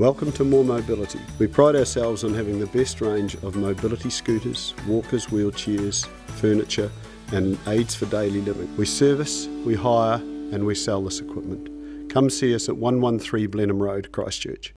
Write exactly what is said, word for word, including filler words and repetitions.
Welcome to More Mobility. We pride ourselves on having the best range of mobility scooters, walkers, wheelchairs, furniture and aids for daily living. We service, we hire and we sell this equipment. Come see us at one one three Blenheim Road, Christchurch.